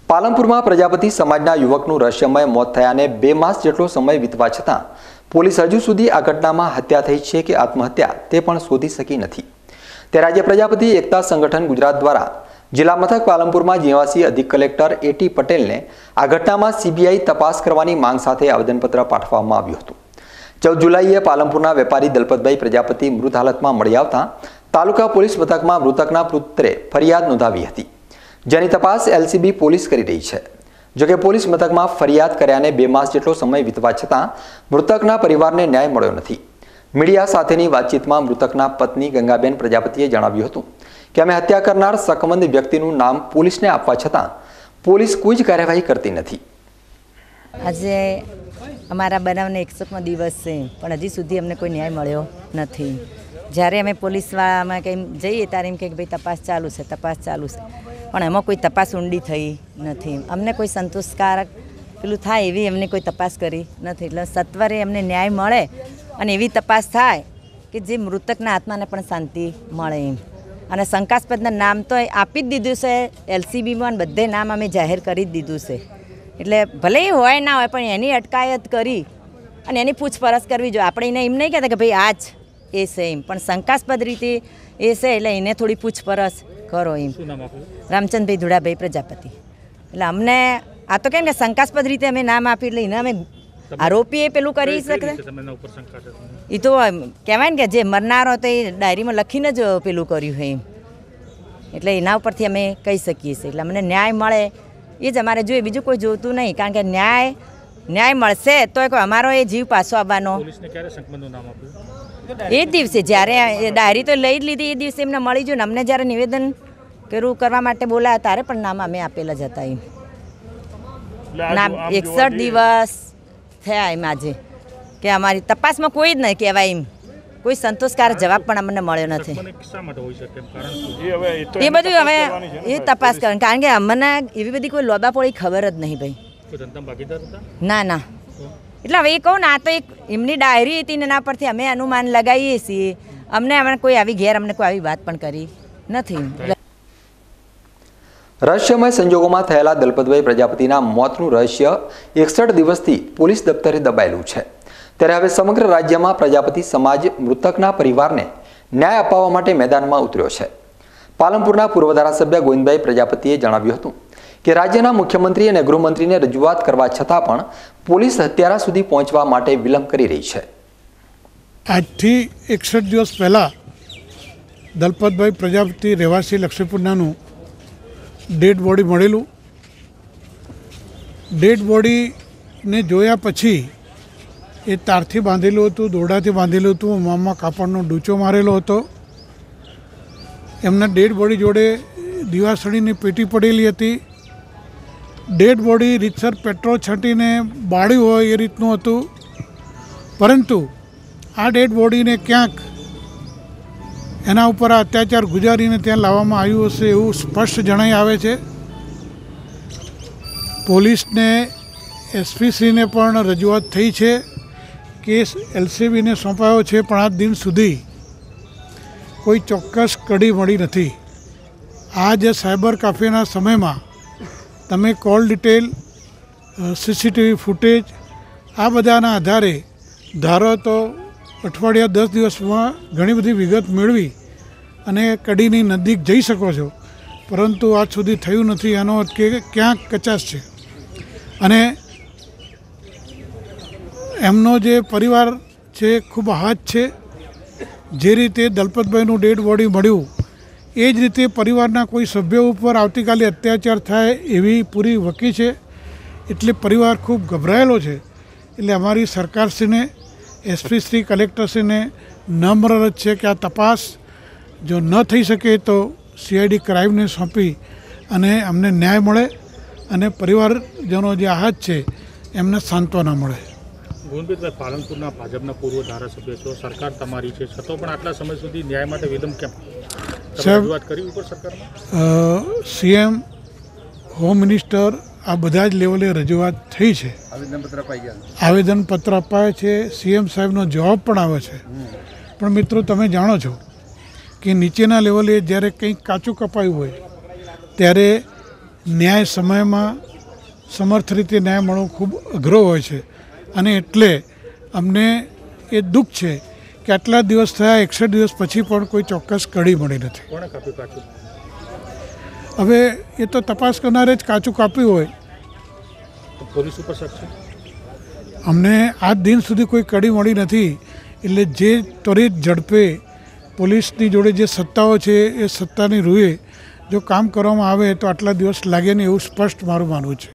पालनपुर में प्रजापति समाजना युवकનું રહસ્યમય મોત થયાને 2 માસ જેટલો સમય વીતવા છતાં પોલીસ હજુ સુધી આ ઘટનામાં હત્યા થઈ છે કે આત્મહત્યા તે પણ શોધી શકી નથી। ત્યારે આજે પ્રજાપતિ એકતા સંગઠન ગુજરાત દ્વારા જિલ્લા મથક પાલનપુરમાં નિવાસી અધિક કલેક્ટર એટી પટેલને આ ઘટનામાં સીબીઆઈ તપાસ કરવાની માંગ સાથે આવેદનપત્ર પાઠવવામાં આવ્યું હતું। 14 જુલાઈએ પાલનપુરના વેપારી દલપતભાઈ પ્રજાપતિ મૃત હાલતમાં મળી આવતા તાલુકા પોલીસ મથકમાં મૃતકના પુત્રે ફરિયાદ નોંધાવી હતી, જેની તપાસ એલસીબી પોલીસ કરી રહી છે। જો કે પોલીસ મથકમાં ફરિયાદ કર્યાને 2 માસ જેટલો સમય વીતવા છતાં મૃતકના પરિવારને ન્યાય મળ્યો નથી। મીડિયા સાથેની વાતચીતમાં મૃતકના પત્ની ગંગાબેન પ્રજાપતિએ જણાવ્યું હતું કે અમે હત્યા કરનાર શકમંદ વ્યક્તિનું નામ પોલીસને આપવા છતાં પોલીસ કોઈ જ કાર્યવાહી કરતી નથી। આજે અમારા બનાવને 61મો દિવસ છે, પણ હજી સુધી અમને કોઈ ન્યાય મળ્યો નથી। જ્યારે અમે પોલીસવાળામાં કંઈ જઈએ ત્યારે એમ કે ભાઈ તપાસ ચાલુ છે, પણ એમાં કોઈ તપાસ ઊંડી થઈ નથી। અમને કોઈ સંતોષકારક પેલું થાય એવી એમને કોઈ તપાસ કરી નથી। એટલે સત્વરે અમને ન્યાય મળે અને એવી તપાસ થાય કે જે મૃતકના આત્માને પણ શાંતિ મળે એમ। અને શંકાસ્પદના નામ તો આપી જ દીધું છે એલસીબીમાં, બધે નામ અમે જાહેર કરી જ દીધું છે। એટલે ભલે હોય ના હોય પણ એની અટકાયત કરી અને એની પૂછપરછ કરવી જોઈએ। આપણે એને એમ નહીં કહેતા કે ભાઈ આ જ એ છે એમ, પણ શંકાસ્પદ રીતે એ છે એટલે એને થોડી પૂછપરછ કરો એમ। રામચંદ્રભાઈ ધુડાભાઈ પ્રજાપતિ। એટલે અમને આ તો કેમ કે શંકાસ્પદ રીતે અમે નામ આપી એટલે એને અમે આરોપી એ પેલું કરી શકે। એ તો કહેવાય ને કે જે મરનારો તો એ ડાયરીમાં લખીને જ પેલું કર્યું હોય એમ, એટલે એના ઉપરથી અમે કહી શકીએ છીએ। એટલે અમને ન્યાય મળે એ જ અમારે જોઈએ, બીજું કોઈ જોતું નહીં। કારણ કે ન્યાય મળશે તો અમારો એ જીવ પાછો આવવાનો। એ દિવસે જ્યારે ડાયરી તો લઈ જ લીધી, એ દિવસે એમને મળી ગયું ને અમને જ્યારે નિવેદન કરવા માટે બોલાયા ત્યારે પણ નામ અમે આપેલા જ હતા એમ। નામ 61 દિવસ થયા એમ આજે કે અમારી તપાસમાં કોઈ જ નહીં કહેવાય એમ, કોઈ સંતોષકારક જવાબ પણ અમને મળ્યો નથી। એ બધું હવે એ તપાસ કરવાની, કારણ કે અમને એવી બધી કોઈ લોબાપોળી ખબર જ નહીં ભાઈ। ના એટલે હવે એ કહું ને, આ તો એક એમની ડાયરી હતી ને એના પરથી અમે અનુમાન લગાવીએ છીએ। અમને કોઈ આવી અમને કોઈ આવી વાત પણ કરી નથી। રહસ્યમય સંજોગોમાં થયેલા દલપતભાઈ પ્રજાપતિના મોતનું રહસ્ય 61 દિવસથી પોલીસ દફતરે દબાયેલું છે। ત્યારે હવે સમગ્ર રાજ્યમાં પ્રજાપતિ સમાજ મૃતકના પરિવારને ન્યાય અપાવવા માટે મેદાનમાં ઉતર્યો છે। પાલનપુરના પૂર્વ ધારાસભ્ય ગોવિંદભાઈ પ્રજાપતિએ જણાવ્યું હતું કે રાજ્યના મુખ્યમંત્રી અને ગૃહમંત્રીને રજૂઆત કરવા છતાં પણ પોલીસ હત્યારા સુધી પહોંચવા માટે વિલંબ કરી રહી છે। આજથી 61 દિવસ પહેલાં દલપતભાઈ પ્રજાપતિ રહેવાસી લક્ષ્મીપુરનાનું ડેડ બોડી મળેલું। ડેડ બોડીને જોયા પછી એ તારથી બાંધેલું હતું, દોરડાથી બાંધેલું હતું, મોંમાં કાપડનો ડૂચો મારેલો હતો। એમના ડેડ બોડી જોડે દીવાસળીની પેટી પડેલી હતી। ડેડ બોડી રીતસર પેટ્રોલ છાંટીને બાળ્યું હોય એ રીતનું હતું, પરંતુ આ ડેડ બોડીને ક્યાંક એના ઉપર અત્યાચાર ગુજારીને ત્યાં લાવવામાં આવ્યું હશે એવું સ્પષ્ટ જણાઈ આવે છે। પોલીસને એસપીશ્રીને પણ રજૂઆત થઈ છે, કેસ એલસીબીને સોંપાયો છે, પણ આજ દિન સુધી કોઈ ચોક્કસ કડી મળી નથી। આ જે સાયબર કાફેના સમયમાં તમે કોલ ડિટેલ, સીસીટીવી ફૂટેજ આ બધાના આધારે ધારો તો અઠવાડિયા 10 દિવસમાં ઘણી બધી વિગત મેળવી અને કડીની નજીક જઈ શકો છો, પરંતુ આજ સુધી થયું નથી। આનો અર્થ કે ક્યાંક કચાશ છે। અને એમનો જે પરિવાર છે ખૂબ આહત છે। જે રીતે દલપતભાઈનું ડેડ બોડી મળ્યું એ જ રીતે પરિવારના કોઈ સભ્યો ઉપર આવતીકાલે અત્યાચાર થાય એવી પૂરી વકી છે। એટલે પરિવાર ખૂબ ગભરાયેલો છે। એટલે અમારી સરકારશ્રીને, એસપીશ્રી, કલેક્ટરશ્રીને નમ્ર અરજ છે કે આ તપાસ જો ન થઈ શકે તો સીઆઈડી ક્રાઇમને સોંપી અને અમને ન્યાય મળે અને પરિવારજનો જે આહત છે એમને સાંત્વના મળે। ગોવિંદભાઈ, પાલનપુરના ભાજપના પૂર્વ ધારાસભ્ય છો, સરકાર તમારી છે, છતાં પણ આટલા સમય સુધી ન્યાય માટે વિલંબ કેમ? રજૂઆત કરી ઉપર સરકારમાં? સીએમ, હોમ મિનિસ્ટર આ બધા જ લેવલે રજૂઆત થઈ છે। આવેદનપત્ર અપાય છે, સીએમ સાહેબનો જવાબ પણ આવે છે। પણ મિત્રો, તમે જાણો છો કે નીચેના લેવલે જ્યારે કંઈક કાચું કપાયું હોય ત્યારે ન્યાય સમયમાં સમર્થ રીતે ન્યાય મળવો ખૂબ અઘરો હોય છે અને એટલે અમને એ દુઃખ છે કે આટલા દિવસ થયા 61 દિવસ પછી પણ કોઈ ચોક્કસ કડી મળી નથી. કોણે કાપ્યું કાચું? હવે એ તો તપાસ કરનારે જ કાચું કાપ્યું હોય. તો પોલીસ ઉપર શક છે? અમને આજ દિન સુધી કોઈ કડી મળી નથી. એટલે જે ત્વરિત ઝડપે પોલીસની જોડે જે સત્તાઓ છે એ સત્તાની રૂએ જો કામ કરવામાં આવે તો આટલા દિવસ લાગે નહીં એવું સ્પષ્ટ મારું માનવું છે.